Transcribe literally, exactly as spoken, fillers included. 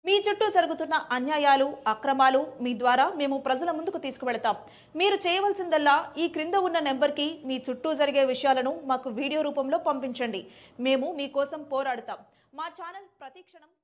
మీ చుట్టూ జరుగుతున్న అన్యాయాలు అక్రమాలు మీ ద్వారా మేము ప్రజల ముందుకు తీసుకువెళతాం. మీరు చేయవలసిందల్లా ఈ క్రింద ఉన్న నెంబర్కి మీ చుట్టూ జరిగే విషయాలను మాకు వీడియో రూపంలో పంపించండి. మేము మీకోసం పోరాడతాం. మా ఛానల్ ప్రతిక్షణం